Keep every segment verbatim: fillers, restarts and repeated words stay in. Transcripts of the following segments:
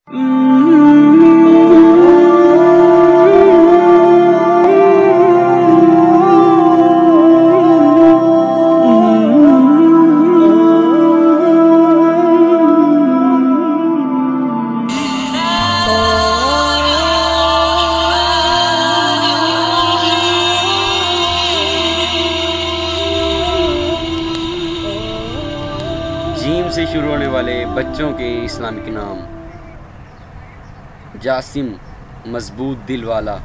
جیم سے شروع ہونے والے بچوں کے اسلامک نام: جاسم مضبوط دل والا،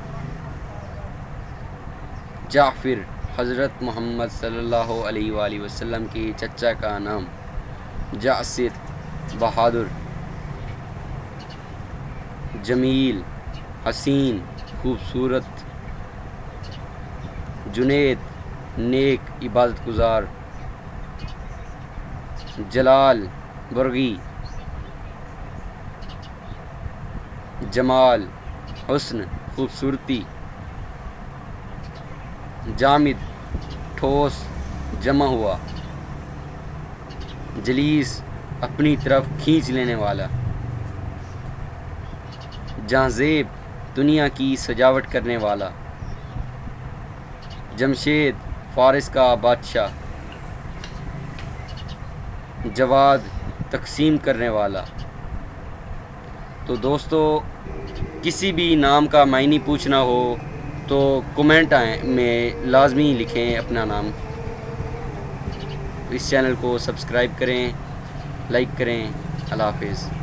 جعفر حضرت محمد صلی اللہ علیہ وآلہ وسلم کے چچا کا نام، جاسر بہادر، جمیل حسین خوبصورت، جنید نیک عبادت گزار، جلال برگی، جمال حسن خوبصورتی، جامد ٹھوس جمع ہوا، جلیس اپنی طرف کھینچ لینے والا، جاذب دنیا کی سجاوٹ کرنے والا، جمشید فارس کا بادشاہ، جواد تقسیم کرنے والا۔ تو دوستو، کسی بھی نام کا معنی پوچھنا ہو تو کومنٹ میں لازمی لکھیں اپنا نام۔ اس چینل کو سبسکرائب کریں، لائک کریں۔ اللہ حافظ۔